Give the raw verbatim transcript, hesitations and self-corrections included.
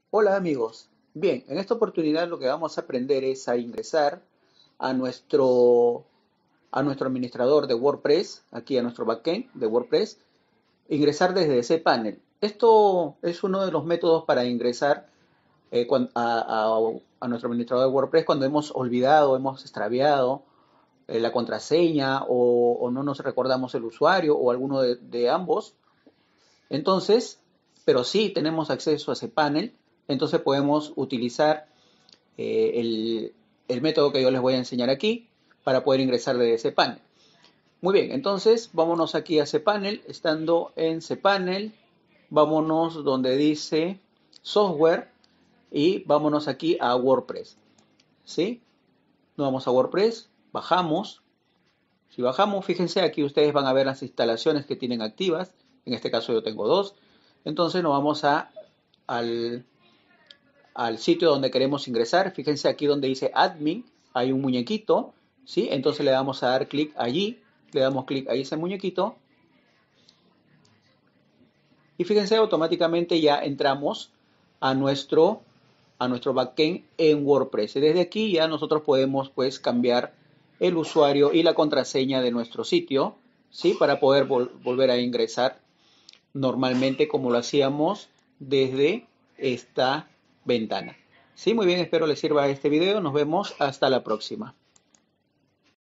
Hola amigos. Bien, en esta oportunidad lo que vamos a aprender es a ingresar a nuestro, a nuestro administrador de WordPress, aquí a nuestro backend de WordPress, ingresar desde ese panel. Esto es uno de los métodos para ingresar eh, cuan- a, a- a nuestro administrador de WordPress cuando hemos olvidado, hemos extraviado eh, la contraseña o, o no nos recordamos el usuario o alguno de de ambos. Entonces, pero sí tenemos acceso a ese panel, entonces podemos utilizar eh, el, el método que yo les voy a enseñar aquí para poder ingresar de ese panel. Muy bien, entonces vámonos aquí a cPanel. Estando en cPanel, vámonos donde dice software y vámonos aquí a WordPress. ¿Sí? Nos vamos a WordPress, bajamos. Si bajamos, fíjense, aquí ustedes van a ver las instalaciones que tienen activas. En este caso yo tengo dos. Entonces nos vamos a, al, al sitio donde queremos ingresar. Fíjense aquí donde dice admin, hay un muñequito, ¿sí? Entonces le damos a dar clic allí, le damos clic a ese muñequito y fíjense automáticamente ya entramos a nuestro a nuestro backend en WordPress. Y desde aquí ya nosotros podemos pues cambiar el usuario y la contraseña de nuestro sitio, ¿sí? Para poder vol volver a ingresar normalmente como lo hacíamos desde esta ventana. Sí, muy bien, espero les sirva este video. Nos vemos hasta la próxima.